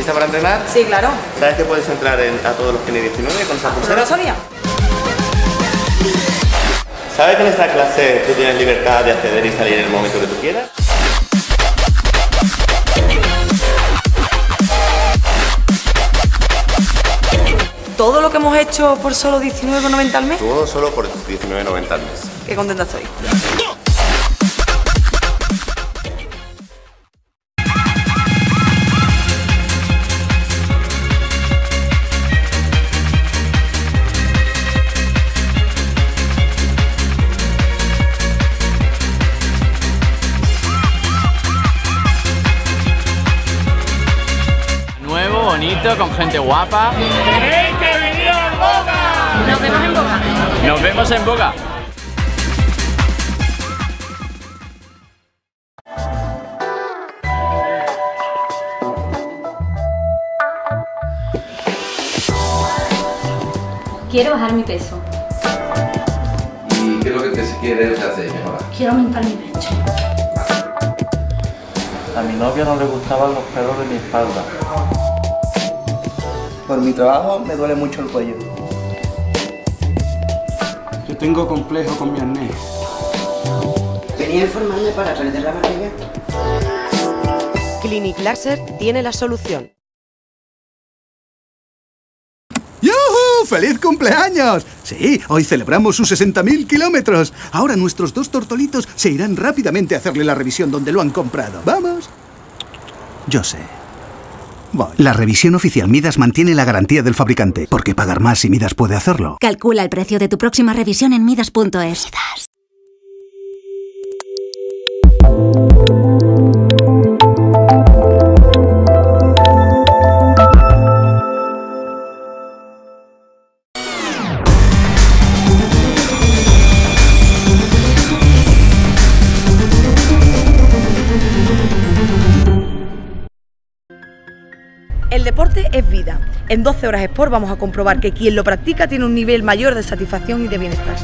lista para entrenar? Sí, claro. ¿Sabes que puedes entrar a todos los Kine 19 con esa pulsera? ¿No lo sabía? ¿Sabes que en esta clase tú tienes libertad de acceder y salir en el momento que tú quieras? ¿Todo lo que hemos hecho por solo 19,90 al mes? Todo solo por 19,90 al mes. Qué contenta estoy. Nuevo, bonito, con gente guapa. ¡Tenéis que venir a Boga! Nos vemos en Boga. Nos vemos en Boga. Quiero bajar mi peso. ¿Y qué es lo que se quiere hacer mejorar? Quiero aumentar mi pecho. A mi novia no le gustaban los pelos de mi espalda. Por mi trabajo me duele mucho el cuello. Yo tengo complejo con mi acné. Venía a informarme para perder la barriga. Clinic Laser tiene la solución. ¡Yuhu! ¡Feliz cumpleaños! Sí, hoy celebramos sus 60.000 kilómetros. Ahora nuestros dos tortolitos se irán rápidamente a hacerle la revisión donde lo han comprado. ¿Vamos? Yo sé. Voy. La revisión oficial Midas mantiene la garantía del fabricante. ¿Por qué pagar más si Midas puede hacerlo? Calcula el precio de tu próxima revisión en Midas.es. El deporte es vida. En 12 horas Sport vamos a comprobar que quien lo practica tiene un nivel mayor de satisfacción y de bienestar.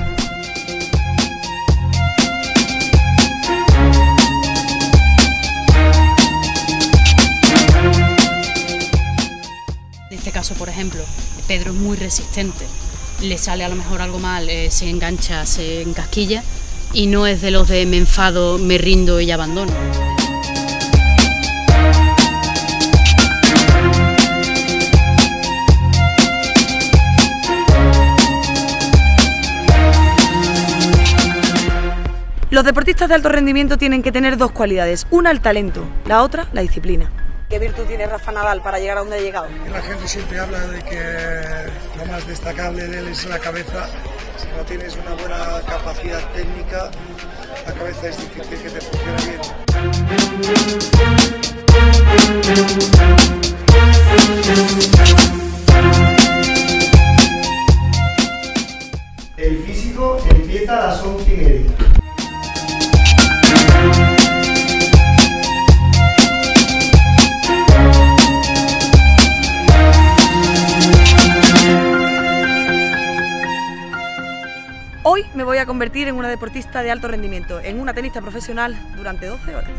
En este caso, por ejemplo, Pedro es muy resistente. Le sale a lo mejor algo mal, se engancha, se encasquilla y no es de los de me enfado, me rindo y abandono. Los deportistas de alto rendimiento tienen que tener dos cualidades. Una, el talento. La otra, la disciplina. ¿Qué virtud tiene Rafa Nadal para llegar a donde ha llegado? La gente siempre habla de que lo más destacable de él es la cabeza. Si no tienes una buena capacidad técnica, la cabeza es difícil que te funcione bien. El físico empieza a las 11:30. Hoy me voy a convertir en una deportista de alto rendimiento, en una tenista profesional durante 12 horas.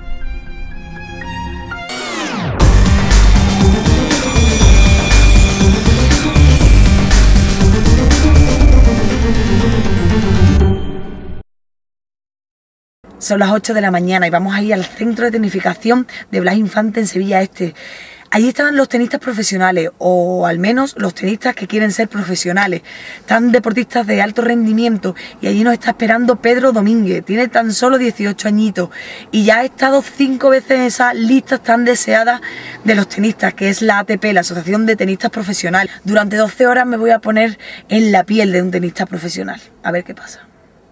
Son las 8 de la mañana y vamos a ir al centro de tecnificación de Blas Infante en Sevilla Este. Allí están los tenistas profesionales, o al menos los tenistas que quieren ser profesionales. Están deportistas de alto rendimiento y allí nos está esperando Pedro Domínguez. Tiene tan solo 18 añitos y ya ha estado 5 veces en esas listas tan deseadas de los tenistas, que es la ATP, la Asociación de Tenistas Profesionales. Durante 12 horas me voy a poner en la piel de un tenista profesional. A ver qué pasa.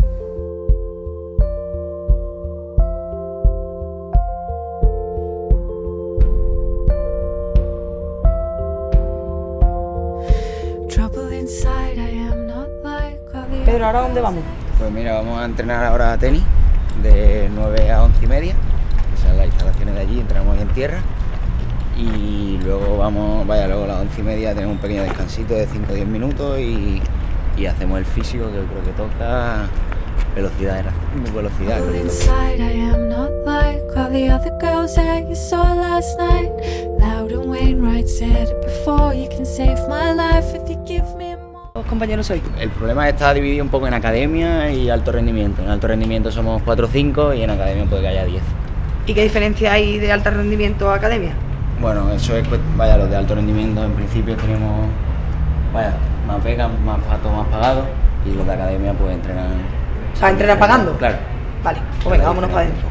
Pedro, ¿ahora dónde vamos? Pues mira, vamos a entrenar ahora a tenis de 9 a 11:30. Esas son las instalaciones de allí, entramos ahí en tierra. Y luego luego a las 11:30 tenemos un pequeño descansito de 5 o 10 minutos y hacemos el físico, que creo que toca velocidad, velocidad. Creo. ¿Cuántos compañeros sois? El problema está dividido un poco en academia y alto rendimiento. En alto rendimiento somos 4 o 5 y en academia puede que haya 10. ¿Y qué diferencia hay de alto rendimiento a academia? Bueno, eso es, vaya, los de alto rendimiento en principio tenemos, vaya, más becas, más pagados, y los de academia pues entrenan. O sea, ¿entrenan pagando? Claro. Vale, pues venga, vámonos para adentro.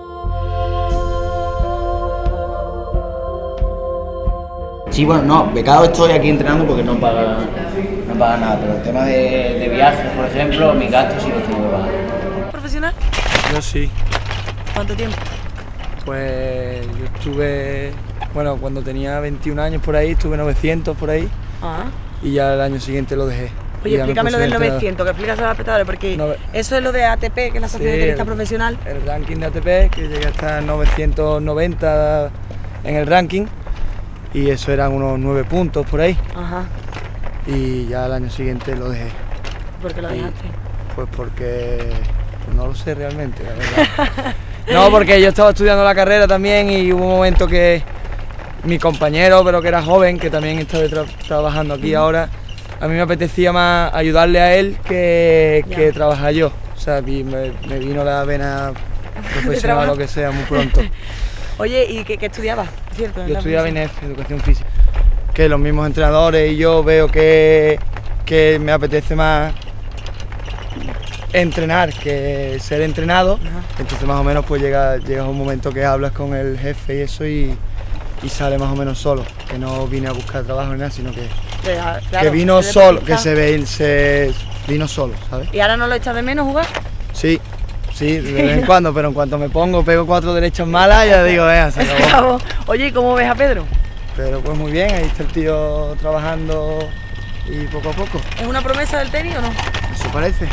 Sí, bueno, no, becado estoy aquí entrenando porque no paga nada, pero el tema de viajes, por ejemplo, mis gastos sí los tengo que pagar. ¿Profesional? Yo sí. ¿Cuánto tiempo? Pues yo estuve, bueno, cuando tenía 21 años por ahí, estuve 900 por ahí. Ah. Y ya el año siguiente lo dejé. Oye, explícame lo del 900, que explicas a los espectadores, porque eso es lo de ATP, que es la Asociación de Tenistas Profesional. El ranking de ATP, que llegué hasta 990 en el ranking, y eso eran unos 9 puntos por ahí. Ajá. Y ya el año siguiente lo dejé. ¿Por qué lo dejaste? Pues porque, pues no lo sé realmente, la verdad. No, porque yo estaba estudiando la carrera también y hubo un momento que mi compañero, pero que era joven, que también está trabajando aquí ahora, a mí me apetecía más ayudarle a él que trabajar yo. O sea, me vino la vena profesional o lo que sea muy pronto. Oye, ¿y qué estudiabas? ¿Cierto? Yo estudiaba INEF, Educación Física. Que los mismos entrenadores y yo veo que me apetece más entrenar que ser entrenado. Ajá. Entonces más o menos pues llega un momento que hablas con el jefe y eso y sale más o menos solo, que no vine a buscar trabajo ni nada, sino que vino solo, que se vino solo, ¿sabes? ¿Y ahora no lo echas de menos jugar? Sí, de vez en cuando, pero en cuanto me pongo, pego 4 derechas malas, ya digo, venga, se acabó. Oye, ¿y cómo ves a Pedro? Pero pues muy bien, ahí está el tío trabajando y poco a poco. ¿Es una promesa del tenis o no? Eso parece.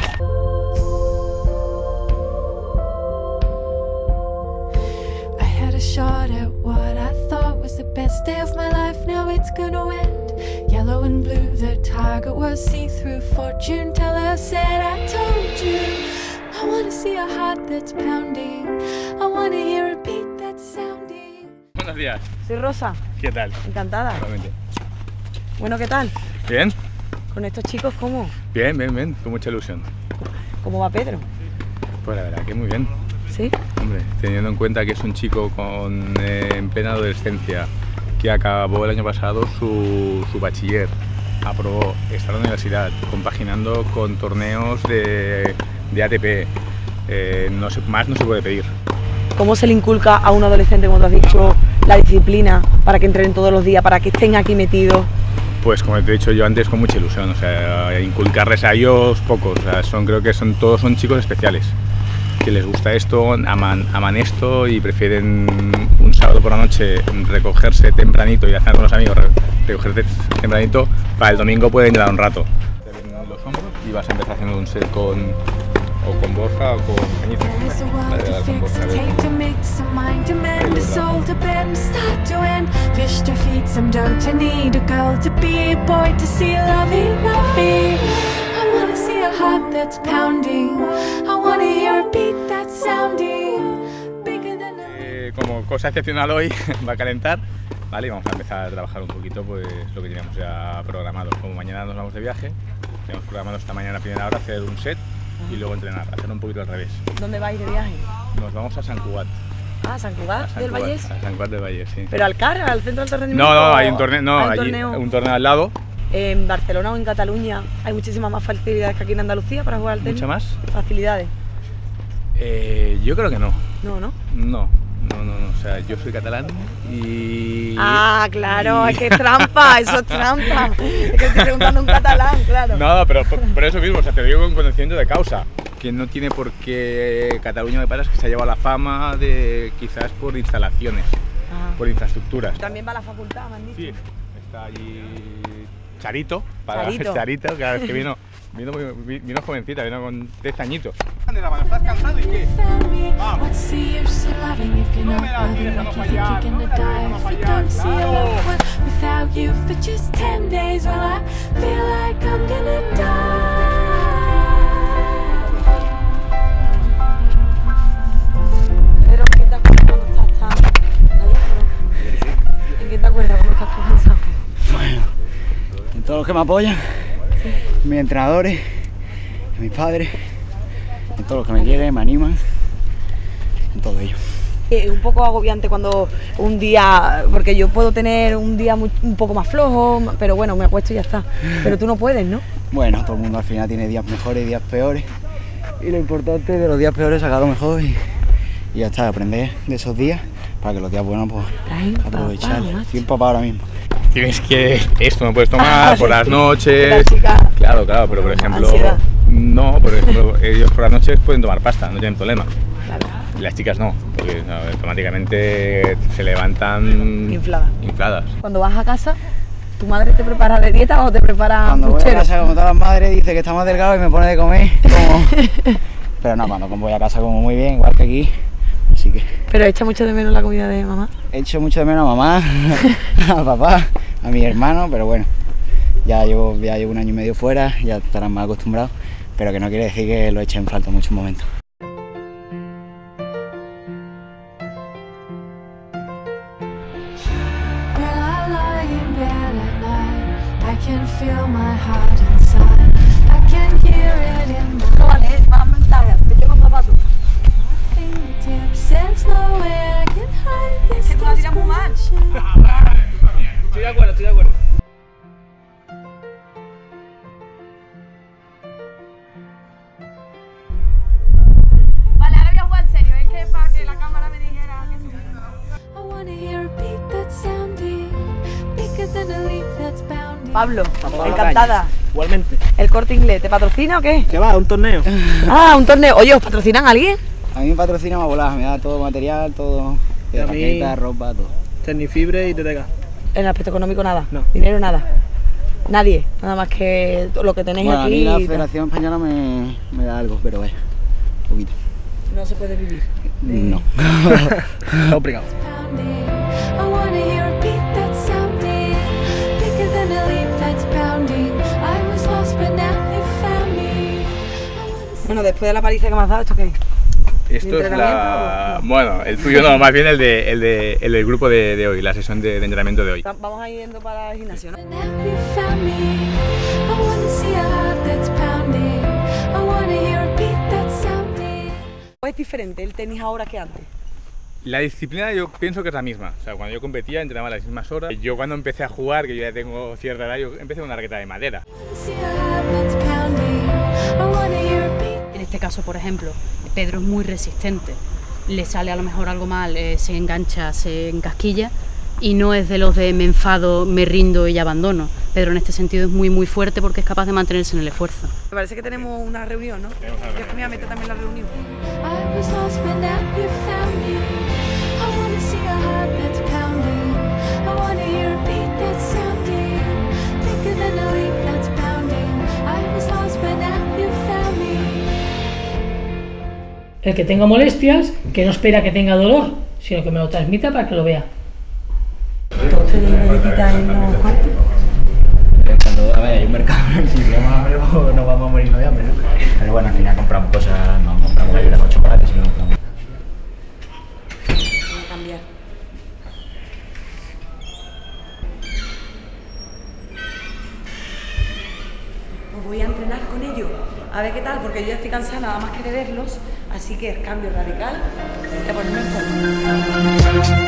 Shot at what I thought was the best day of my life. Now it's gonna end. Yellow and blue, the target was see-through. Fortune teller said, I told you. I wanna see a heart that's pounding. I wanna hear a beat that's sounding. Buenos días. Soy Rosa. ¿Qué tal? Encantada. Igualmente. Bueno, ¿qué tal? Bien. ¿Con estos chicos cómo? Bien, con mucha ilusión. ¿Cómo va Pedro? Pues la verdad que muy bien. ¿Sí? Hombre, teniendo en cuenta que es un chico en plena adolescencia, que acabó el año pasado su bachiller, aprobó, está en la universidad, compaginando con torneos de ATP, más no se puede pedir. ¿Cómo se le inculca a un adolescente, como tú has dicho, la disciplina para que entrenen todos los días, para que estén aquí metidos? Pues como te he dicho yo antes, con mucha ilusión, o sea, inculcarles a ellos pocos, o sea, creo que todos son chicos especiales, que les gusta esto, aman esto y prefieren un sábado por la noche recogerse tempranito y hacer con los amigos, recogerse tempranito, para el domingo pueden llevar un rato. Los hombros y vas a empezar haciendo un set con Borja o con Peñizo. Como cosa excepcional hoy va a calentar, ¿vale? Y vamos a empezar a trabajar un poquito pues lo que teníamos ya programado. Como mañana nos vamos de viaje, tenemos programado esta mañana a primera hora hacer un set y luego entrenar, hacer un poquito al revés. ¿Dónde vais de viaje? Nos vamos a Sant Cugat. Ah, ¿Sant Cugat del Vallès? A Sant Cugat del Vallès, sí. ¿Pero al CAR, al centro de alto rendimiento? No, hay un torneo, un torneo al lado. En Barcelona o en Cataluña hay muchísimas más facilidades que aquí en Andalucía para jugar al tenis. ¿Mucha más? ¿Facilidades? Yo creo que no. ¿No? No, o sea, yo soy catalán y... Ah, claro, es que es trampa, eso es trampa. Es que estoy preguntando un catalán, claro. No, pero por eso mismo, o sea, te lo digo con conocimiento de causa. Que no tiene por qué Cataluña, me parece que se ha llevado la fama de quizás por instalaciones, por infraestructuras. También va a la facultad, me han dicho. Sí, está allí Charito, Charito, cada vez que vino jovencita, vino con 10 añitos. ¿Estás cansado y qué? Vamos. No me la tires a no fallar, no me la tires a no fallar. ¿En qué te acuerdas cuando estás cansado? todos los que me apoyan, mis entrenadores, mis padres, en todos los que me quieren, me animan, en todo ello. Es un poco agobiante cuando un día, porque yo puedo tener un día un poco más flojo, pero bueno, me acuesto y ya está. Pero tú no puedes, ¿no? Bueno, todo el mundo al final tiene días mejores y días peores. Y lo importante de los días peores es sacar lo mejor y ya está, aprender de esos días para que los días buenos pues aprovechar. Estoy empapado ahora mismo. Tienes que esto no puedes tomar por las noches. Claro, pero por ejemplo, ellos por las noches pueden tomar pasta, no tienen problema. Claro. Las chicas no, porque automáticamente se levantan infladas. Cuando vas a casa, ¿tu madre te prepara de dieta o te prepara cuando voy a casa, como todas las madres, dice que está más delgado y me pone de comer como... Pero no, cuando voy a casa como muy bien, igual que aquí, así que... ¿Pero echa mucho de menos la comida de mamá? Echo mucho de menos a mamá, a papá, a mi hermano, pero bueno, ya llevo 1 año y medio fuera, ya estarán más acostumbrados, pero que no quiere decir que lo eche en falta en muchos momentos. Estoy de acuerdo. Vale, ahora voy a jugar en serio, es que para que la cámara me dijera que Pablo, encantada. Igualmente. ¿El Corte Inglés te patrocina o qué? ¿Qué va? ¿Un torneo? Ah, un torneo. Oye, ¿os patrocinan a alguien? A mí me patrocina Mabolá, me da todo material, todo, raqueta, ropa, todo. Tecnifibre y TTK. En el aspecto económico nada. No. Dinero nada. Nadie. Nada más que lo que tenéis bueno, aquí. A mí la Federación Española me da algo, pero vaya, un poquito. No se puede vivir. No. Obrigado. Bueno, después de la paliza que me has dado, ¿esto qué es? Esto es la... Bueno, el tuyo no, más bien el del grupo de hoy, la sesión de entrenamiento de hoy. Vamos a ir yendo para el gimnasio, ¿no? ¿Es diferente el tenis ahora que antes? La disciplina yo pienso que es la misma. O sea, cuando yo competía entrenaba las mismas horas. Yo cuando empecé a jugar, que yo ya tengo cierta edad, yo empecé con una raqueta de madera. En este caso, por ejemplo, Pedro es muy resistente. Le sale a lo mejor algo mal, se engancha, se encasquilla y no es de los de me enfado, me rindo y abandono. Pedro en este sentido es muy fuerte porque es capaz de mantenerse en el esfuerzo. Me parece que tenemos una reunión, ¿no? Yo es que me voy a meter también la reunión. El que tenga molestias, que no espera que tenga dolor, sino que me lo transmita para que lo vea. ¿Todos tenéis medititas en los cuartos? Cuando hay un mercado, si tenemos hambre, nos vamos a morir de hambre, ¿no? Pero bueno, al final compramos cosas, no compramos galletas con chocolate, sino compramos. Voy a cambiar. Pues voy a entrenar con ellos, a ver qué tal, porque yo ya estoy cansada nada más que de verlos, así que el cambio radical, hay que ponerme en forma.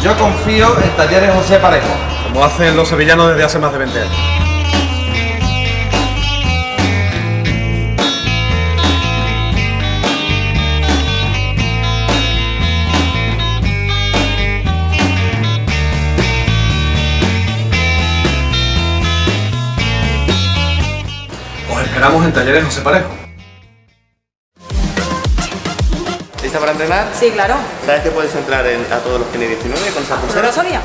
Yo confío en Talleres José Parejo, como hacen los sevillanos desde hace más de 20 años. Os esperamos en Talleres José Parejo. ¿Lista para entrenar? Sí, claro. ¿Sabes que puedes entrar a todos los Kine 19 con esa ¿No pulsera? lo sabía?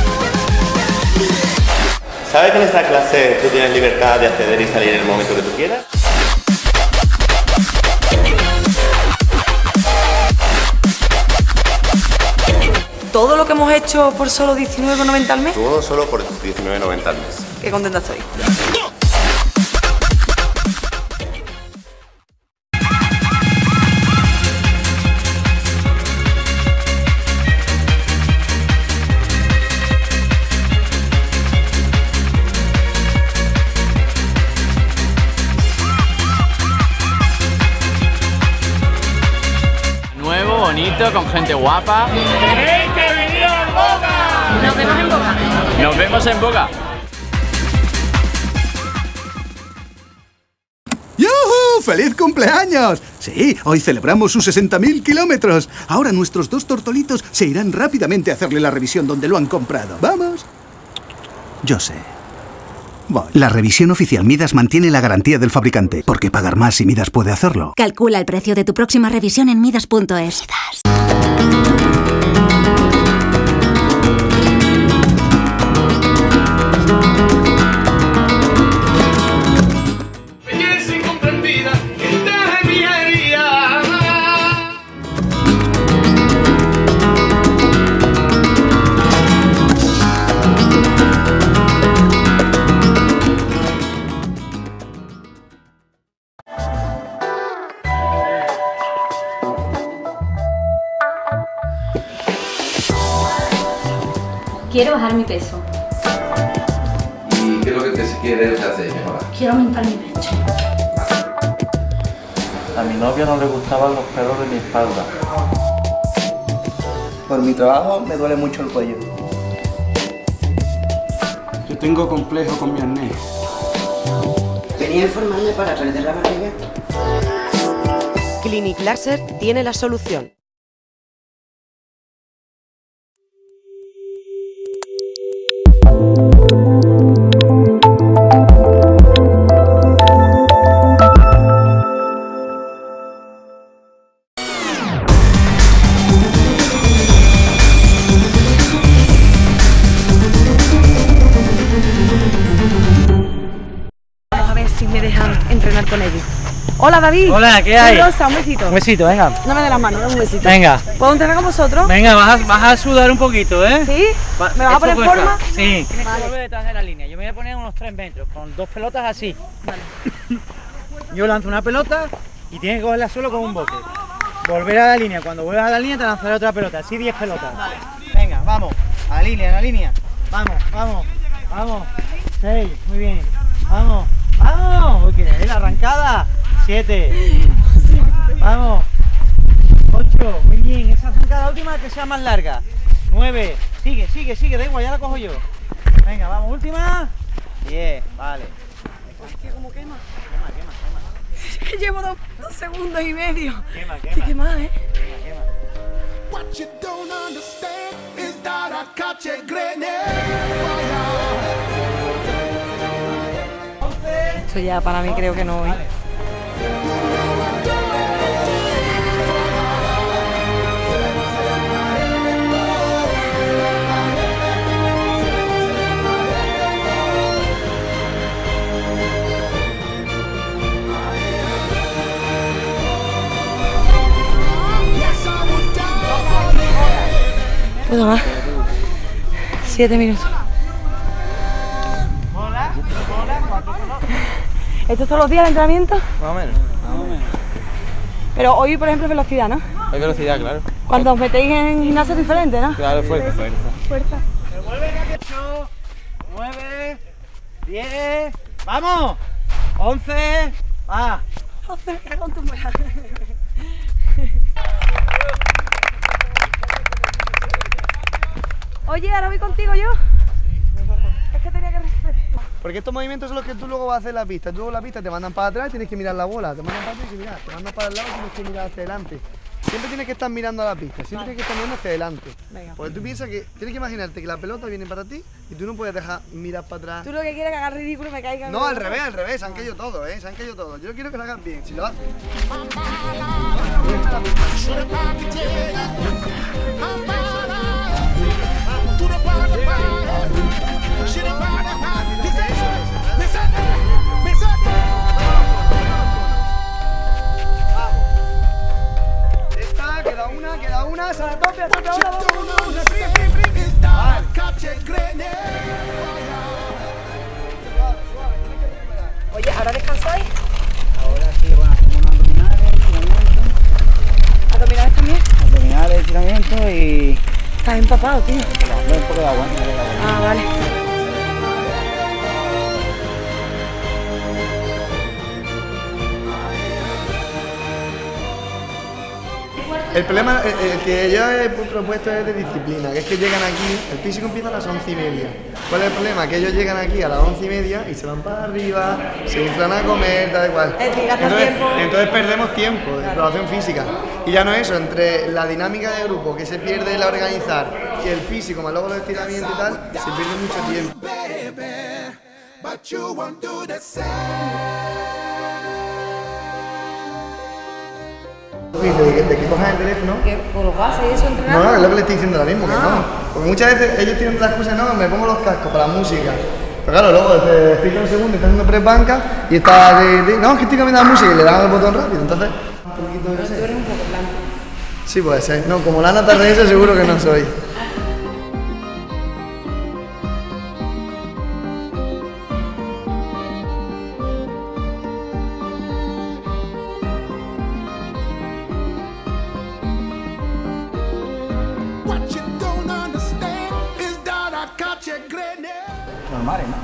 ¿Sabes que en esta clase tú tienes libertad de acceder y salir en el momento que tú quieras? ¿Todo lo que hemos hecho por solo 19,90 al mes? Todo solo por 19,90 al mes. Qué contenta estoy. Nuevo, bonito, con gente guapa. ¡Tenéis que venir a Boca! Nos vemos en Boca. Nos vemos en Boca. ¡Yuhu! ¡Feliz cumpleaños! Sí, hoy celebramos sus 60.000 kilómetros. Ahora nuestros dos tortolitos se irán rápidamente a hacerle la revisión donde lo han comprado. ¿Vamos? Yo sé. Voy. La revisión oficial Midas mantiene la garantía del fabricante. ¿Por qué pagar más si Midas puede hacerlo? Calcula el precio de tu próxima revisión en Midas.es. Belleza incomprendida, está en mi herida. Quiero bajar mi peso. ¿Y qué es lo que se quiere hacer mejorar? Quiero aumentar mi pecho. A mi novia no le gustaban los pelos de mi espalda. Por mi trabajo me duele mucho el cuello. Yo tengo complejo con mi acné. Venía a informarme para perder la barriga. Clinic Laser tiene la solución. Vamos a ver si me dejan entrenar con ellos. Hola David. Hola, ¿qué hay? Rosa, un besito. Un besito, venga. No me dé las manos, dame un besito. Venga. ¿Puedo entrenar con vosotros? Venga, vas a sudar un poquito, ¿eh? ¿Sí? ¿Me vas a poner en forma? Sí. Tienes Vale. que volver detrás de la línea. Yo me voy a poner unos 3 metros, con 2 pelotas así. Vale. Yo lanzo una pelota y tienes que cogerla solo con un bote. Volver a la línea. Cuando vuelvas a la línea te lanzaré otra pelota. Así 10 pelotas. Vale. Venga, vamos. A la línea, a la línea. Vamos, vamos, vamos. 6, muy bien. Vamos, vamos. Ok, la arrancada. 7. Vamos. 8, muy bien. Esa arrancada última que sea más larga. 9. Sigue, sigue, sigue. Da igual, ya la cojo yo. Venga, vamos, última. 10, vale. Hostia, ¿cómo quema? Quema, quema, quema. Es que llevo 2 segundos y medio. Quema, quema. Estoy quemada, ¿eh? Quema, quema. What you don't understand is that I caught you grinning. Esto ya para mí creo que no voy. ¿Puedo más? 7 minutos. ¿Esto es todos los días el entrenamiento? Más o menos. Pero hoy, por ejemplo, velocidad, ¿no? Hay velocidad, claro. Cuando os metéis en gimnasio es diferente, ¿no? Claro, fuerza. Fuerza. Revuelve 8, 9, 10. ¡Vamos! 11. ¡Va! 11, me cago en tu muela. Oye, ahora voy contigo yo. Es que tenía que respetar. Porque estos movimientos son los que tú luego vas a hacer en la pista. Tú luego en la pista te mandan para atrás y tienes que mirar la bola. Te mandan para atrás y mirar. Te mandan para el lado y tienes que mirar hacia adelante. Siempre tienes que estar mirando a la pista. Siempre tienes que estar mirando hacia adelante. Venga. Porque tú piensas que tienes que imaginarte que la pelota viene para ti y tú no puedes dejar mirar para atrás. Tú lo que quieres es que haga ridículo y me caiga. No, al revés. Se han caído todos, Se han caído todos. Yo quiero que lo hagas bien. Si lo haces. Queda una, se la tope, hasta otra hora, Oye, ¿ahora descansáis? Ahora sí, bueno, hacemos unos abdominales, estiramientos. ¿Abdominales también? Abdominales, estiramientos y... Estás empapado, tío. Un poco de agua, Ah, vale. El problema, el que yo he propuesto es de disciplina, que es que llegan aquí, el físico empieza a las 11:30. ¿Cuál es el problema? Que ellos llegan aquí a las 11:30 y se van para arriba, se inflan a comer, tal y cual. Entonces perdemos tiempo de exploración física. Y ya no es eso, entre la dinámica de grupo que se pierde el organizar y el físico, más luego los estiramientos y tal, se pierde mucho tiempo. Dice de que cojan el teléfono. ¿Que por los gases y eso entrenando? No, es lo que le estoy diciendo ahora mismo, que no. Porque muchas veces ellos tienen la excusa, no, me pongo los cascos para la música. Pero claro, luego te explica un segundo, estás haciendo press banca y estás no, es que estoy cambiando la música y le dan el botón rápido, entonces... Un poquito de tú eres un poco blanco. Sí, puede ser. No, como Lana Tardense seguro que no soy. Normales, ¿no?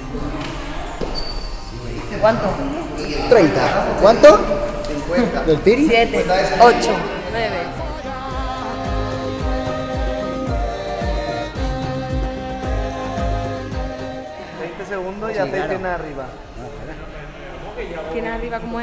¿Cuánto? 30. ¿Cuánto? 50. ¿Del tiri? 7, 8, 9. Segundos y hacéis pierna arriba. ¿Pierna arriba cómo es?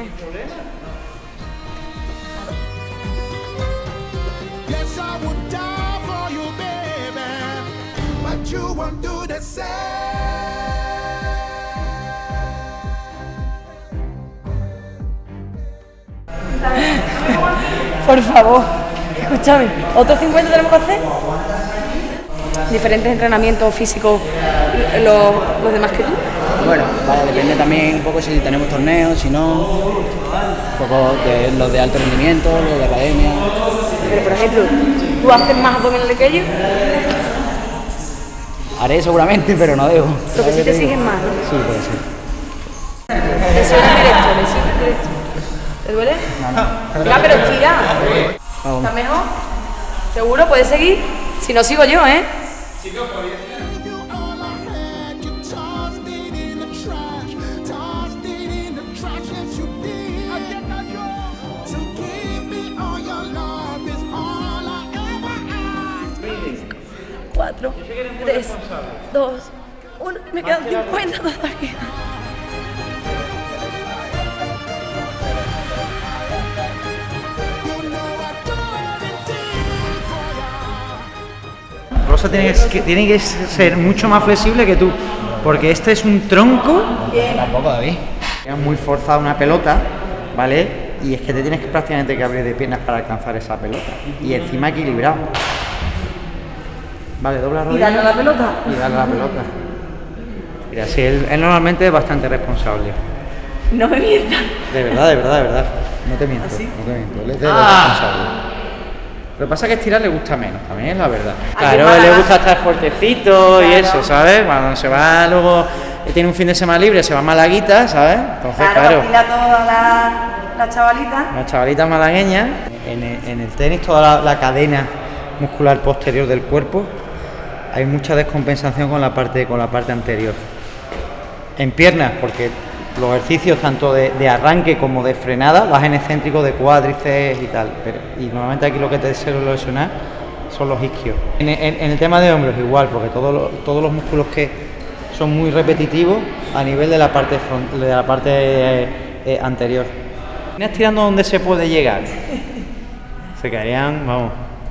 Por favor, escúchame, ¿otros 50 tenemos que hacer? Diferentes entrenamientos físicos, los demás que tú. Bueno, vale, depende también un poco si tenemos torneos, si no, un poco de los de alto rendimiento, los de academia. Pero por ejemplo, ¿tú haces más abdominales que ellos? Haré seguramente, pero no debo. Lo que sí te exigen más. Sí, puede ser. Lesión en directo. ¿Te duele? No. Ya, pero estira. ¿Estás mejor? ¿Seguro? ¿Puedes seguir? Si no, sigo yo, ¿eh? Cuatro, 3, 2, 1. Me quedan 50 todavía. Rosa tiene que ser mucho más flexible que tú, porque este es un tronco. Tampoco, David. Es muy forzada una pelota, ¿vale? Y es que te tienes que prácticamente que abrir de piernas para alcanzar esa pelota. Y encima equilibrado. Vale, dobla rodilla. ¿Y darle a la pelota? Y darle a la pelota. Mira, sí, él normalmente es bastante responsable. No me mientas. De verdad. No te miento, ¿Ah, sí? no te miento. Él es de responsable. Lo que pasa es que estirar le gusta menos, también es la verdad. Claro, le gusta estar fuertecito y eso, ¿sabes? Cuando se va luego, tiene un fin de semana libre, se va a Malaguita, ¿sabes? Entonces, claro. Toda la chavalita. La chavalita malagueña. En el tenis, toda la cadena muscular posterior del cuerpo, hay mucha descompensación con la parte anterior. En piernas, porque los ejercicios tanto de arranque como de frenada, los hacen excéntricos de cuádriceps y tal, y normalmente aquí lo que te suele lesionar son los isquios. En el tema de hombros igual, porque todos los músculos que son muy repetitivos a nivel de la parte anterior. Vienes tirando donde se puede llegar. Se caerían, vamos.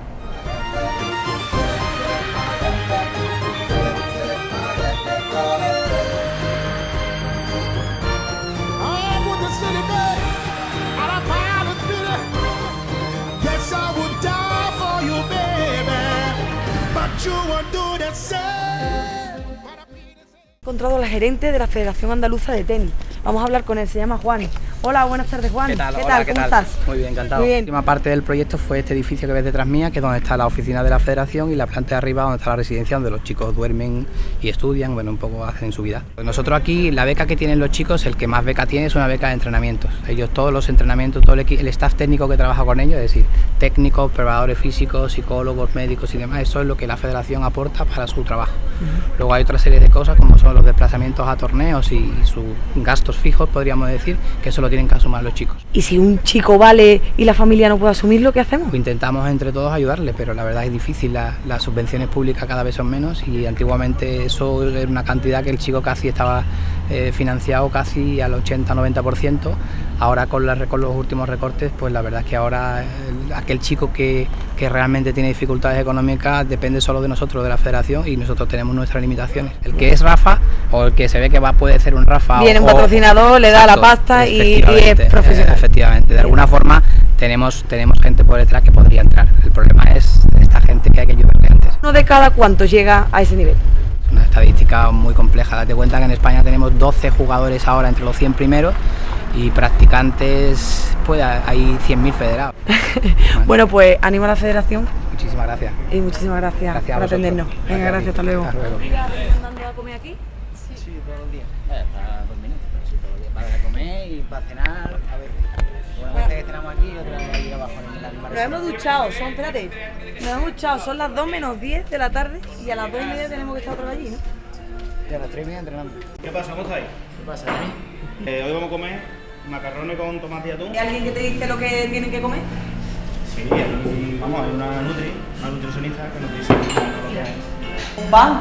He encontrado al gerente de la Federación Andaluza de Tenis. Vamos a hablar con él, se llama Juan. Hola, buenas tardes, Juan. ¿Qué tal? ¿Qué Hola, tal? ¿Cómo estás? Muy bien, encantado. Muy bien. La última parte del proyecto fue este edificio que ves detrás mía, que es donde está la oficina de la Federación, y la planta de arriba donde está la residencia, donde los chicos duermen y estudian, bueno, un poco hacen su vida. Nosotros aquí, la beca que tienen los chicos, el que más beca tiene es una beca de entrenamientos. Ellos todos los entrenamientos, todo el staff técnico que trabaja con ellos, es decir, técnicos, preparadores físicos, psicólogos, médicos y demás, eso es lo que la Federación aporta para su trabajo. Luego hay otra serie de cosas como son los desplazamientos a torneos y sus gastos fijos, podríamos decir, que eso lo tienen que asumir los chicos. Y si un chico vale y la familia no puede asumirlo, ¿qué hacemos? Pues intentamos entre todos ayudarle, pero la verdad es difícil, las subvenciones públicas cada vez son menos y antiguamente eso era una cantidad que el chico casi estaba financiado casi al 80-90%, ahora con los últimos recortes, pues la verdad es que ahora aquel chico que realmente tiene dificultades económicas depende solo de nosotros, de la Federación, y nosotros tenemos nuestras limitaciones. El que es Rafa o el que se ve que puede ser un Rafa, viene un patrocinador, le da la pasta y es profesional. Efectivamente, de alguna forma tenemos gente por detrás que podría entrar. El problema es esta gente que hay que ayudarle antes. ¿Uno de cada cuántos llega a ese nivel? Es una estadística muy compleja. Date cuenta que en España tenemos 12 jugadores ahora entre los 100 primeros y practicantes, pues hay 100.000 federados. Bueno, pues animo a la Federación. Muchísimas gracias. Y muchísimas gracias por atendernos. Venga, gracias, hasta luego. Hasta luego. ¿Andando a comer aquí? Sí, todos los días. Está 2 minutos, pero sí, todos los días. Para comer y para cenar, a veces. Una vez que cenamos aquí y otra vez ahí abajo en la misma. Nos hemos duchado, espérate, nos hemos duchado, son las 2 menos 10 de la tarde y a las 2 y media tenemos que estar otra vez allí, ¿no? Y a las 3 y media entrenando. ¿Qué pasa? ¿Cómo estáis? ¿Qué pasa, Dani? Hoy vamos a comer macarrones con tomate y atún. ¿Hay alguien que te dice lo que tienen que comer? Sí, hay una nutricionista que nos dice lo que hay. ¿Un pan?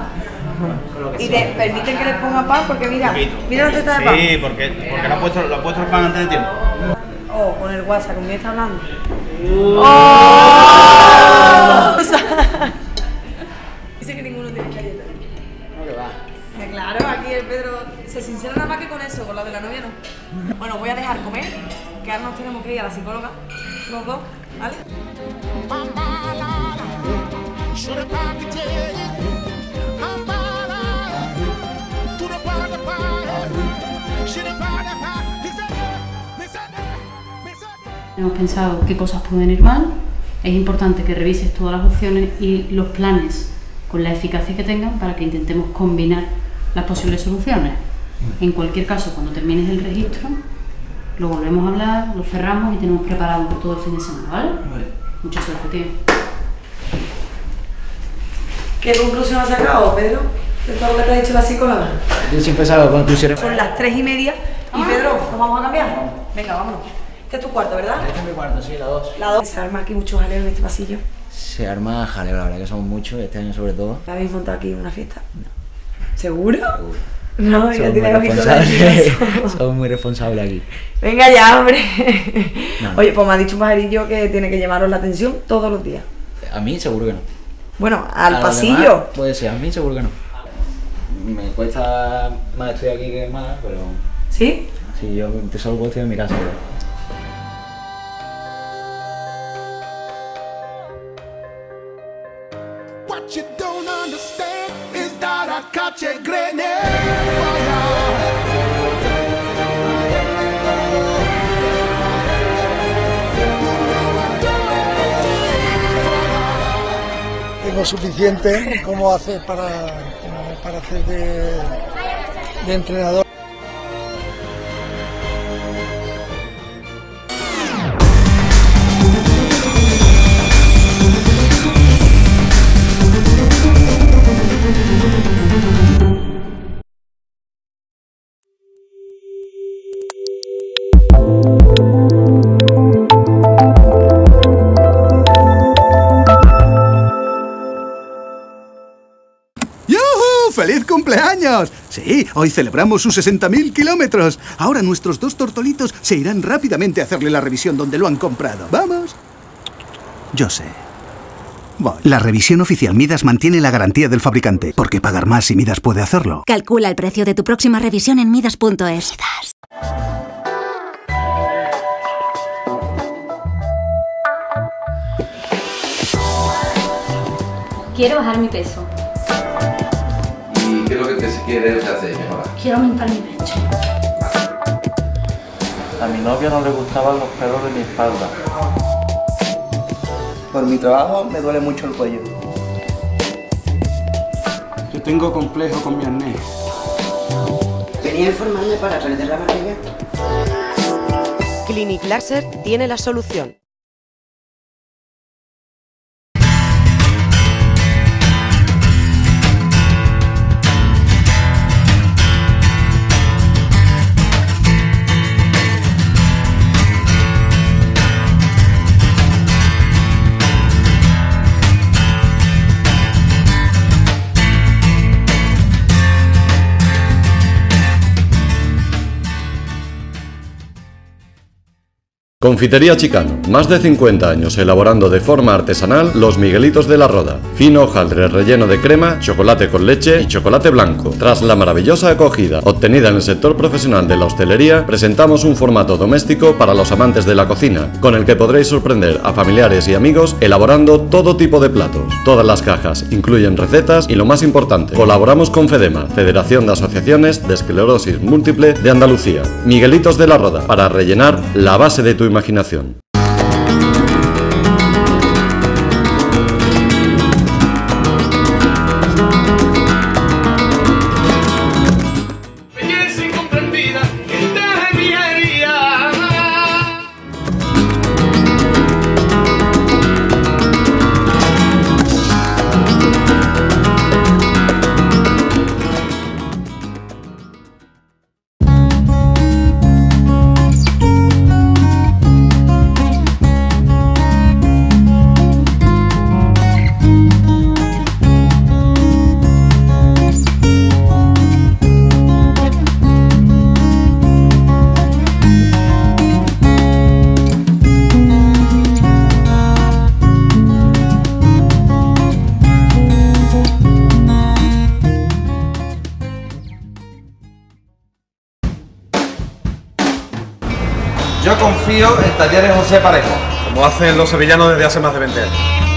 ¿Y te permiten que les ponga pan? Porque mira la teta de pan. Sí, porque lo ha puesto el pan antes de tiempo. Oh, con el WhatsApp, ¿con quién está hablando? Dice que ninguno tiene galletas. No, que va. Claro, aquí el Pedro se sincera nada más que con eso, con la de la novia no. Bueno, voy a dejar comer, que ahora nos tenemos que ir a la psicóloga, los dos, ¿vale? Hemos pensado qué cosas pueden ir mal, es importante que revises todas las opciones y los planes con la eficacia que tengan para que intentemos combinar las posibles soluciones. En cualquier caso, cuando termines el registro, lo volvemos a hablar, lo cerramos y tenemos preparado todo el fin de semana, ¿vale? Mucha suerte, tío. ¿Qué conclusión has sacado, Pedro, de todo lo que te ha dicho la psicóloga? Yo siempre salgo con conclusiones. Son las 3 y media y Pedro, ¿nos vamos a cambiar? Venga, vámonos. Este es tu cuarto, ¿verdad? Este es mi cuarto, sí, la 2. La 2. ¿Se arma aquí mucho jaleo en este pasillo? Se arma jaleo, la verdad que somos muchos, este año sobre todo. ¿Habéis montado aquí una fiesta? No. ¿Seguro? Seguro. No, ya tiene ojito. Somos muy responsables aquí. Venga ya, hombre. No. Oye, pues me ha dicho un pajarillo que tiene que llevaros la atención todos los días. A mí seguro que no. Bueno, al pasillo. Demás, puede ser, a mí seguro que no. Me cuesta más estudiar aquí que más, pero... ¿Sí? Sí, yo solo puedo estudiar en mi casa. What you don't understand is that I catch a grenade. Tengo suficiente como hacer para hacer de entrenador. ¡Feliz cumpleaños! Sí, hoy celebramos sus 60.000 kilómetros. Ahora nuestros 2 tortolitos se irán rápidamente a hacerle la revisión donde lo han comprado. ¿Vamos? Yo sé. Voy. La revisión oficial Midas mantiene la garantía del fabricante. ¿Por qué pagar más si Midas puede hacerlo? Calcula el precio de tu próxima revisión en Midas.es. Quiero bajar mi peso. ¿Y qué es lo que te quiere hacer mejorar? Quiero aumentar mi pecho. A mi novia no le gustaban los pelos de mi espalda. Por mi trabajo me duele mucho el cuello. Yo tengo complejo con mi arnés. Venía a informarme para perder la barriga. Clinic Láser tiene la solución. Confitería Chicano, más de 50 años elaborando de forma artesanal los Miguelitos de la Roda. Fino hojaldre relleno de crema, chocolate con leche y chocolate blanco. Tras la maravillosa acogida obtenida en el sector profesional de la hostelería, presentamos un formato doméstico para los amantes de la cocina, con el que podréis sorprender a familiares y amigos elaborando todo tipo de platos. Todas las cajas incluyen recetas y, lo más importante, colaboramos con FEDEMA, Federación de Asociaciones de Esclerosis Múltiple de Andalucía. Miguelitos de la Roda, para rellenar la base de tu imaginación. Yo confío en Talleres José Parejo, como hacen los sevillanos desde hace más de 20 años.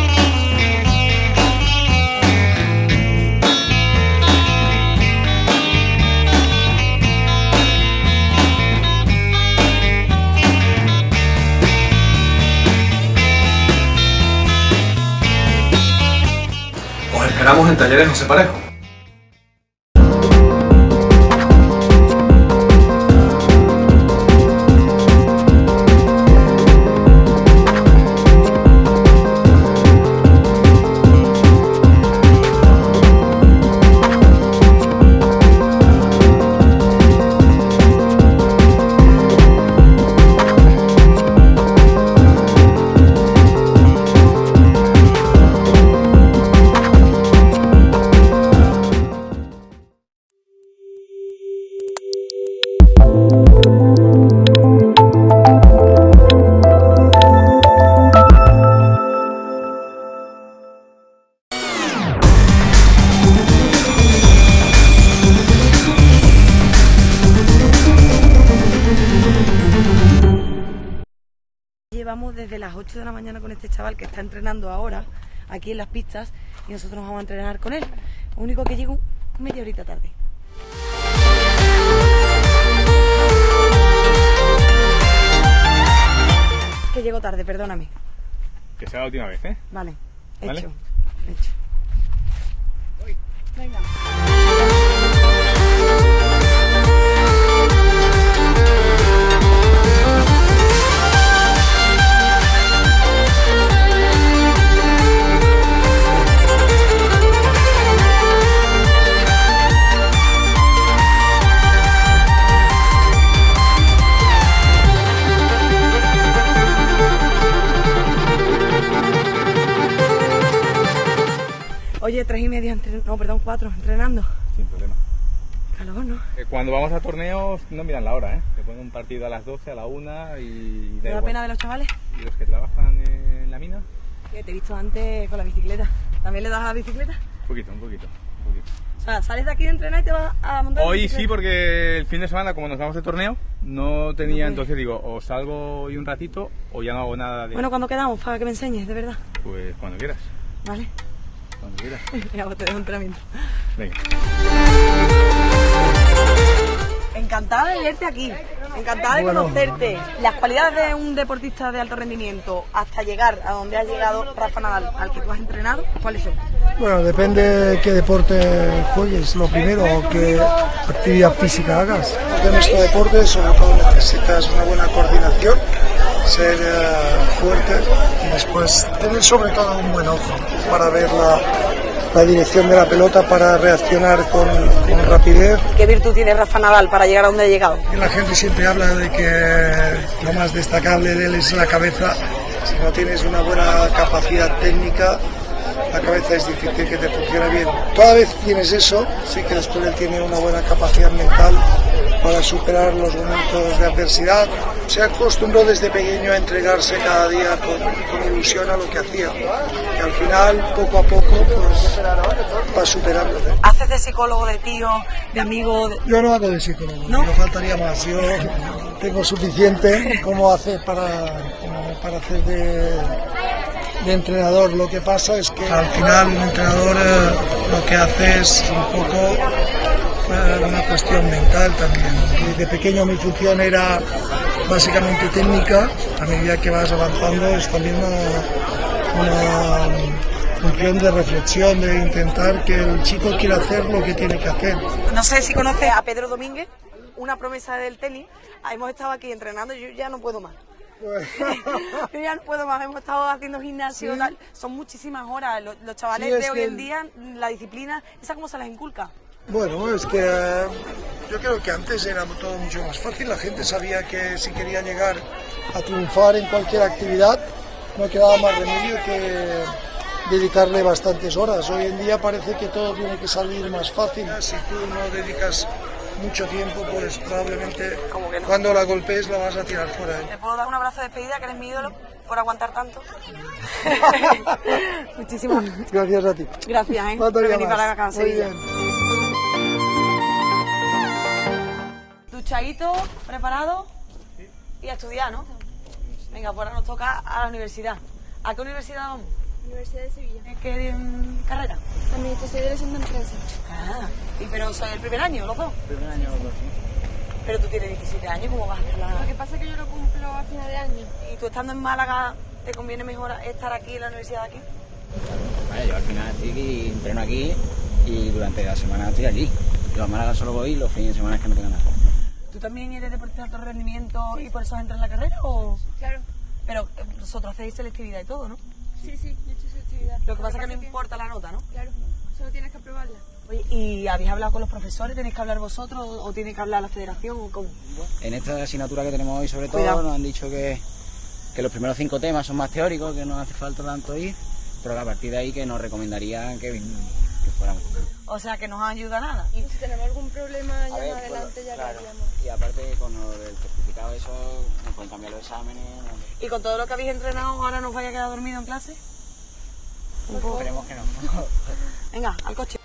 Os esperamos en Talleres José Parejo. Llevamos desde las 8 de la mañana con este chaval que está entrenando ahora aquí en las pistas y nosotros nos vamos a entrenar con él. Lo único que llego media horita tarde. Que llego tarde, perdóname. Que sea la última vez, ¿eh? Vale, ¿Vale? hecho. Venga. Oye, 3:30, no, perdón, 4, entrenando. sin problema. Calor, ¿no? Cuando vamos a torneos no miran la hora, ¿eh? Te ponen un partido a las 12, a la 1 y ¿Te da pena de los chavales? ¿Y los que trabajan en la mina? Te he visto antes con la bicicleta. ¿También le das a la bicicleta? Un poquito. O sea, sales de aquí de entrenar y te vas a montar la Hoy bicicleta. sí, porque el fin de semana, como nos vamos de torneo, no tenía, entonces digo, o salgo hoy un ratito o ya no hago nada de... Bueno, ¿cuándo quedamos para que me enseñes, de verdad? Pues cuando quieras. Vale. Cuando quieras. Venga, pues te dejo entrenamiento. Venga. Encantada de verte aquí, encantada de conocerte. Las cualidades de un deportista de alto rendimiento hasta llegar a donde ha llegado Rafa Nadal, al que tú has entrenado, ¿cuáles son? Bueno, depende de qué deporte juegues, lo primero, o qué actividad física hagas. En este deporte sobre todo necesitas una buena coordinación, ser fuerte y después tener sobre todo un buen ojo para ver la dirección de la pelota, para reaccionar con rapidez. ¿Qué virtud tiene Rafa Nadal para llegar a donde ha llegado? La gente siempre habla de que lo más destacable de él es la cabeza. Si no tienes una buena capacidad técnica, la cabeza es difícil que te funcione bien. Toda vez tienes eso, sí que después él tiene una buena capacidad mental para superar los momentos de adversidad. Se acostumbró desde pequeño a entregarse cada día con ilusión a lo que hacía. Y al final, poco a poco, pues va superándose. ¿Haces de psicólogo, de tío, de amigo? Yo no hago de psicólogo, ¿no? Me faltaría más. Yo tengo suficiente como hacer para hacer de entrenador. Lo que pasa es que al final un entrenador lo que hace es un poco una cuestión mental también. De pequeño mi función era básicamente técnica. A medida que vas avanzando es también una función de reflexión, de intentar que el chico quiera hacer lo que tiene que hacer. No sé si conoces a Pedro Domínguez, una promesa del tenis. Hemos estado aquí entrenando y yo ya no puedo más. Yo ya no puedo más, hemos estado haciendo gimnasio, ¿sí? Tal. Son muchísimas horas. Los chavales de hoy en día, la disciplina, ¿esa cómo se las inculca? Bueno, es que yo creo que antes era todo mucho más fácil. La gente sabía que si quería llegar a triunfar en cualquier actividad, no quedaba más remedio que dedicarle bastantes horas. Hoy en día parece que todo tiene que salir más fácil. Si tú no dedicas mucho tiempo, pues probablemente no. Cuando la golpees la vas a tirar fuera. ¿Te puedo dar un abrazo de despedida, que eres mi ídolo, por aguantar tanto? Muchísimas gracias a ti. Gracias, por venir para acá, Sevilla. Duchadito, preparado y a estudiar, ¿no? Venga, pues ahora nos toca a la universidad. ¿A qué universidad vamos? Universidad de Sevilla. ¿Qué carrera? Administración de Dirección de Empresas. Ah, pero soy el primer año, los dos. Primer año los dos, sí. Pero tú tienes 17 años, ¿cómo vas a hacer la...? Lo que pasa es que yo lo cumplo a final de año. ¿Y tú estando en Málaga, te conviene mejor estar aquí en la universidad de aquí? Vale, yo al final estoy aquí, entreno aquí y durante la semana estoy aquí. Yo a Málaga solo voy los fines de semana es que no tengo nada. ¿Tú también eres deportista de alto rendimiento y por eso entras en la carrera o...? Claro. Pero vosotros hacéis selectividad y todo, ¿no? Sí, yo he hecho selectividad. Lo que pasa es que no importa la nota, ¿no? Claro, solo tienes que aprobarla. Oye, ¿y habéis hablado con los profesores? ¿Tenéis que hablar vosotros o tiene que hablar la federación o cómo? En esta asignatura que tenemos hoy sobre todo nos han dicho que los primeros 5 temas son más teóricos, que no hace falta tanto ir, pero a partir de ahí que nos recomendarían que fuéramos. O sea, que no os ayuda nada. Y si tenemos algún problema ya más adelante ya lo haríamos. Y aparte con el certificado eso nos pueden cambiar los exámenes. ¿Y con todo lo que habéis entrenado ahora nos vais a quedar dormido en clase? Un poco. Esperemos que no. Venga, al coche.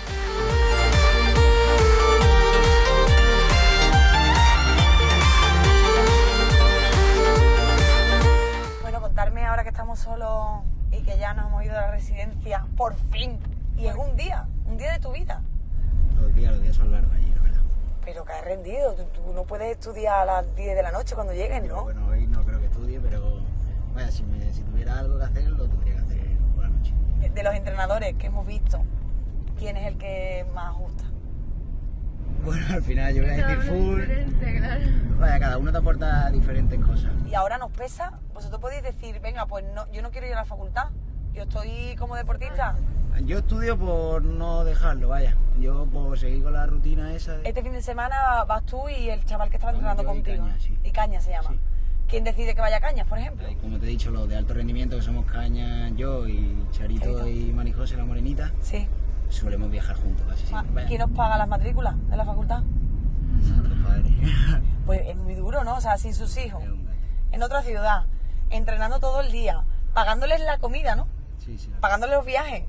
Bueno, contarme ahora que estamos solos y que ya nos hemos ido a la residencia, por fin. Y es un día de tu vida. Los días son largos allí, la verdad. Pero que has rendido, tú no puedes estudiar a las 10 de la noche cuando lleguen, ¿no? Bueno, hoy no creo que estudie, pero vaya, si tuviera algo que hacer, lo tendría que hacer por la noche. De los entrenadores que hemos visto, ¿quién es el que más gusta? Bueno, al final yo voy a decir full. Claro. Vaya, cada uno te aporta diferentes cosas. Y ahora nos pesa, vosotros podéis decir, venga, pues no, yo no quiero ir a la facultad, yo estoy como deportista. Yo estudio por no dejarlo, vaya. Yo por seguir con la rutina esa. Este fin de semana vas tú y el chaval que estaba entrenando contigo. Caña, sí. Y Caña se llama. Sí. ¿Quién decide que vaya a Cañas, por ejemplo? Como te he dicho, los de alto rendimiento, que somos Caña, yo y Charito y Marijose, la morenita. Sí. solemos viajar juntos casi siempre. Vaya. ¿Quién os paga las matrículas de la facultad? Nuestros padres. Pues es muy duro, ¿no? O sea, sin sus hijos, en otra ciudad, entrenando todo el día, pagándoles la comida, ¿no? Sí, sí. Pagándoles los viajes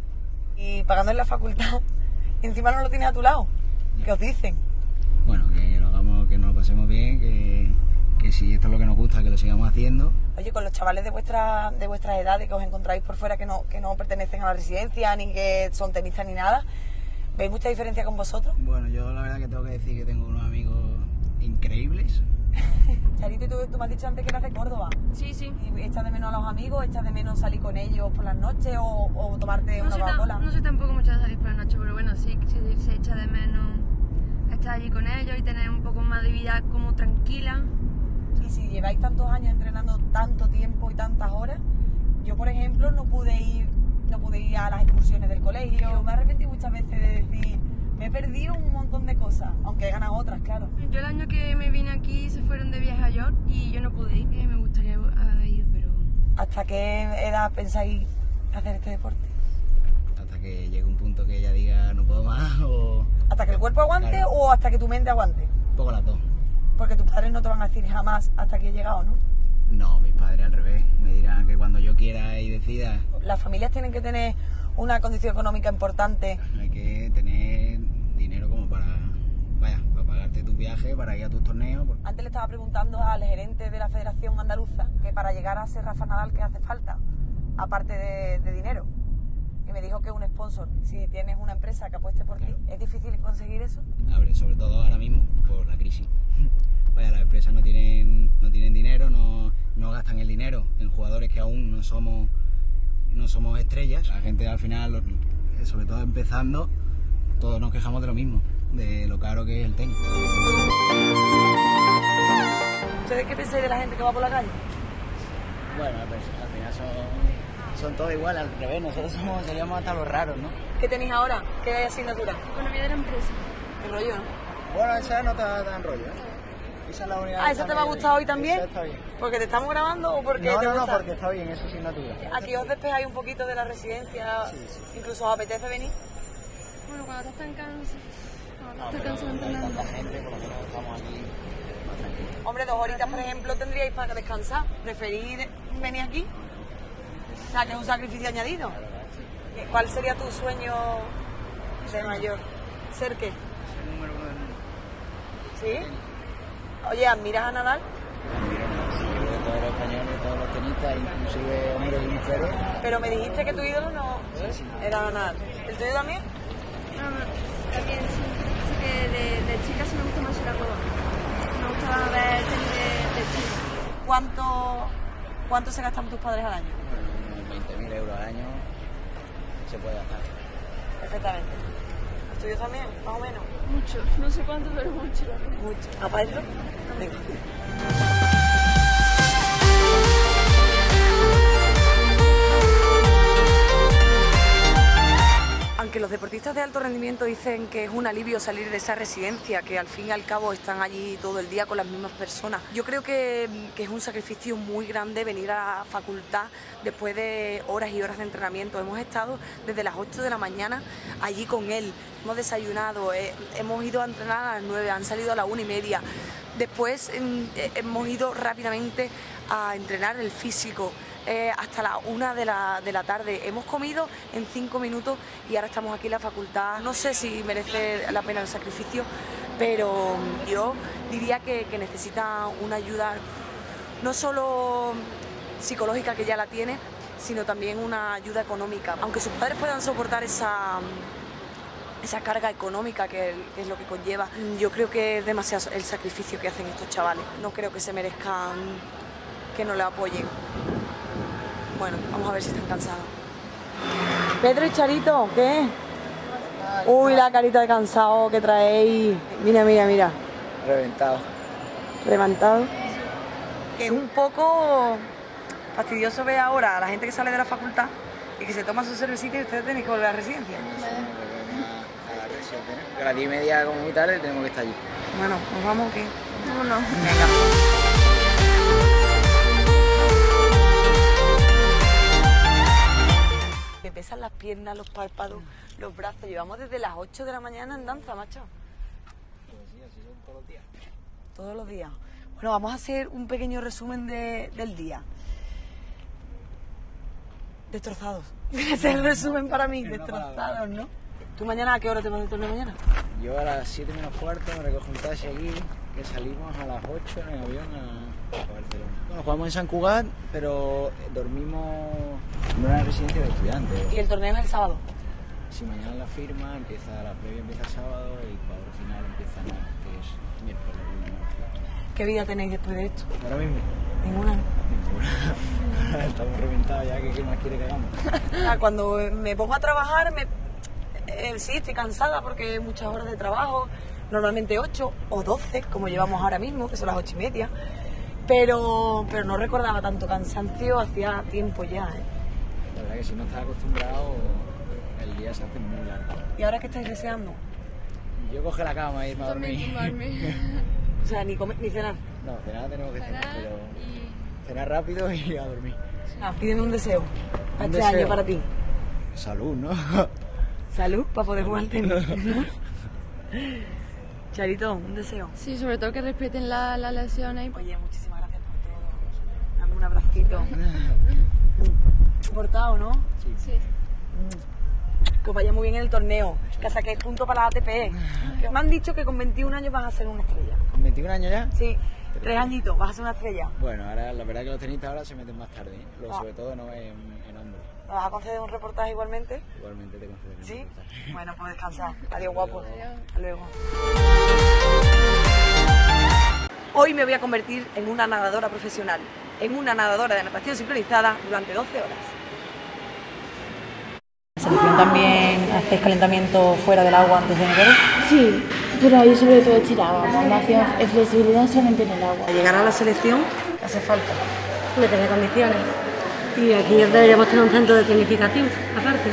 y pagándoles la facultad. Y encima no lo tienes a tu lado. ¿Qué os dicen? Bueno, que lo hagamos, que nos lo pasemos bien, que si esto es lo que nos gusta, que lo sigamos haciendo. Oye, con los chavales de vuestras edades que os encontráis por fuera, que no pertenecen a la residencia, ni que son tenistas ni nada, ¿veis mucha diferencia con vosotros? Bueno, yo la verdad que tengo que decir que tengo unos amigos increíbles. Charito, y tú me has dicho antes que eras de Córdoba. Sí, sí. ¿Y echas de menos a los amigos? ¿Echas de menos salir con ellos por las noches o tomarte una Coca-Cola? No soy tampoco mucho de salir por la noche, pero bueno, sí se echa de menos estar allí con ellos y tener un poco más de vida como tranquila. Y si lleváis tantos años entrenando tanto tiempo y tantas horas, yo por ejemplo no pude ir a las excursiones del colegio. Me arrepentí muchas veces de decir, me he perdido un montón de cosas, aunque he ganado otras, claro. Yo el año que me vine aquí se fueron de viaje a York y yo no pude ir, me gustaría haber ido, pero... ¿Hasta qué edad pensáis hacer este deporte? Hasta que llegue un punto que ella diga no puedo más o... ¿Hasta que el cuerpo aguante, claro, o hasta que tu mente aguante? Un poco las dos. Porque tus padres no te van a decir jamás hasta que he llegado, ¿no? No, mis padres al revés. Me dirán que cuando yo quiera y decida... Las familias tienen que tener una condición económica importante. Hay que tener dinero como para pagarte tu viaje, para ir a tus torneos. Antes le estaba preguntando al gerente de la Federación Andaluza que para llegar a ser Rafa Nadal, ¿qué hace falta? Aparte de dinero. Y me dijo que un sponsor, si tienes una empresa que apueste por ti, ¿es difícil conseguir eso? A ver, sobre todo ahora mismo, por la crisis. Vaya, las empresas no tienen dinero, no gastan el dinero en jugadores que aún no somos estrellas. La gente al final, sobre todo empezando, todos nos quejamos de lo mismo, de lo caro que es el tenis. ¿Ustedes qué pensáis de la gente que va por la calle? Bueno, pues, al final son todos iguales, al revés, nosotros seríamos hasta los raros, ¿no? ¿Qué tenéis ahora? ¿Qué hay asignatura? Economía de la empresa. ¿Qué rollo, no? Bueno, esa no está tan rollo, ¿eh? Esa es la única. ¿Esa te va a gustar hoy también? Esa está bien. ¿Porque te estamos grabando o porque no, te gusta? No, porque está bien, eso asignatura. ¿Aquí os despejáis un poquito de la residencia? Sí. ¿Incluso os apetece venir? Bueno, cuando estás tan cansado de entrenar. Tanta gente, por lo menos estamos aquí. Hombre, 2 horitas, por ejemplo, tendríais para descansar. ¿Preferís venir aquí? O sea, que es un sacrificio añadido. ¿Cuál sería tu sueño de mayor? ¿Ser qué? Ser número 1 del mundo. ¿Sí? Oye, ¿admiras a Nadal? Sí, yo creo que todos los españoles, todos los tenistas, inclusive hombres y mujeres. Pero me dijiste que tu ídolo no era Nadal. ¿El tuyo también? También sí que de chica sí me gusta más la rueda. Me gustaba ver tenis de chica. ¿Cuánto se gastan tus padres al año? Bueno, 20.000 euros al año se puede gastar. Perfectamente. ¿Los tuyos también, más o menos? Mucho, no sé cuánto, pero mucho. Mucho. ¿A para adentro? Venga. Aunque los deportistas de alto rendimiento dicen que es un alivio salir de esa residencia, que al fin y al cabo están allí todo el día con las mismas personas, yo creo que es un sacrificio muy grande venir a la facultad después de horas y horas de entrenamiento. Hemos estado desde las 8 de la mañana allí con él, hemos desayunado, hemos ido a entrenar a las 9, han salido a las 1:30. Después hemos ido rápidamente a entrenar el físico. Hasta las 1 de la tarde. Hemos comido en 5 minutos y ahora estamos aquí en la facultad. No sé si merece la pena el sacrificio, pero yo diría que necesita una ayuda no solo psicológica, que ya la tiene, sino también una ayuda económica. Aunque sus padres puedan soportar esa carga económica que es lo que conlleva, yo creo que es demasiado el sacrificio que hacen estos chavales. No creo que se merezcan que no le apoyen. Bueno, vamos a ver si están cansados. Pedro y Charito, ¿qué? Uy, la carita de cansado que traéis. Mira, mira, mira. Reventado. Reventado. Que es un poco fastidioso ver ahora a la gente que sale de la facultad y que se toma su cervecita y ustedes tienen que volver a la residencia. A las 10:30, como muy tarde, tenemos que estar allí. Bueno, ¿nos vamos o qué? Vámonos. Venga. pesan las piernas, los párpados, los brazos. Llevamos desde las 8 de la mañana en danza, macho. Pues sí, así son todos los días. Todos los días. Bueno, vamos a hacer un pequeño resumen del día. Destrozados. Ese es el resumen para mí, destrozados, ¿no? ¿Tú mañana a qué hora te vas de torneo mañana? Yo a las 7 menos cuarto me recojo un taxi aquí, que salimos a las 8 en el avión a Barcelona. Bueno, jugamos en Sant Cugat, pero dormimos en una residencia de estudiantes. ¿Y el torneo es el sábado? Si mañana la firma, la previa empieza el sábado y el cuadro final empieza el martes, miércoles. ¿Qué vida tenéis después de esto? Ahora mismo. ¿Ninguna? Ninguna. Estamos reventados ya, ¿qué más quiere que hagamos? Cuando me pongo a trabajar, sí, estoy cansada porque hay muchas horas de trabajo, normalmente 8 o 12, como llevamos ahora mismo, que son las 8:30, pero no recordaba tanto cansancio hacía tiempo ya, ¿eh? La verdad que si no estás acostumbrado, el día se hace muy largo. ¿Y ahora qué estáis deseando? Yo coger la cama e irme a dormir. O sea, ni comer ni cenar. No, cenar tenemos que cenar, pero cenar rápido y a dormir. Pídeme un deseo para este año para ti. Salud, ¿no? Salud para poder jugar al tenis. Charito, un deseo. Sí, sobre todo que respeten las lesiones. Oye, muchísimas gracias por todo. Dame un abracito. ¿Portado, no? Sí. Que os vaya muy bien en el torneo, que saquéis punto para la ATP. Que me han dicho que con 21 años vas a ser una estrella. ¿Con 21 años ya? Sí, 3 añitos, vas a ser una estrella. Bueno, ahora la verdad que los tenistas ahora se meten más tarde, ¿eh? Sobre todo no en hombres. ¿Me vas a conceder un reportaje igualmente? Igualmente te concederé un reportaje. ¿Sí? Bueno, pues descansar. Adiós, guapo. Hasta luego. Hoy me voy a convertir en una nadadora profesional, en una nadadora de natación sincronizada durante 12 horas. ¿En selección también hacéis calentamiento fuera del agua antes de meter? Sí, pero ahí sobre todo estirábamos, no hacía flexibilidad solamente en el agua. Para llegar a la selección, ¿qué hace falta? De tener condiciones. Y aquí deberíamos tener un centro de tonificación, aparte.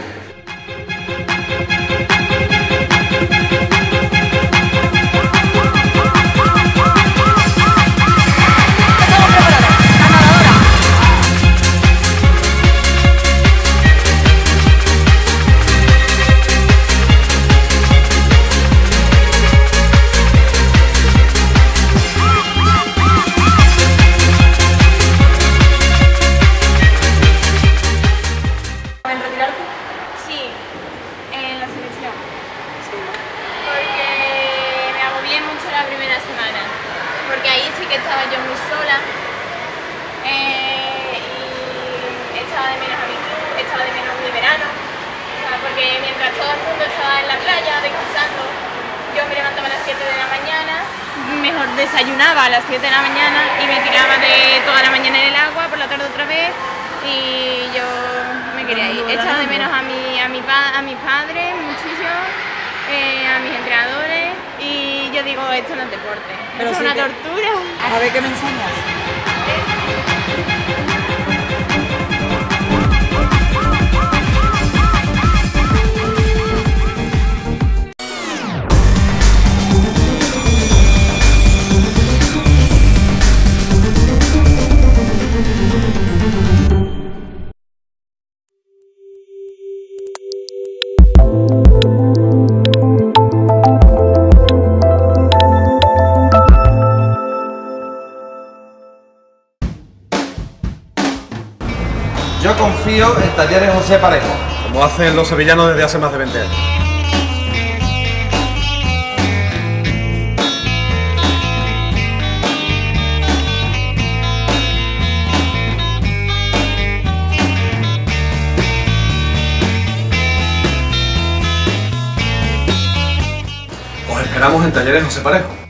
Desayunaba a las 7 de la mañana y me tiraba de toda la mañana en el agua, por la tarde otra vez, y yo me quería ir. He echado de menos a mis padres muchísimo, a mis entrenadores, y yo digo, esto no es deporte, esto es una tortura. A ver, ¿qué me enseñas? Yo confío en Talleres José Parejo, como hacen los sevillanos desde hace más de 20 años. Os esperamos en Talleres José Parejo.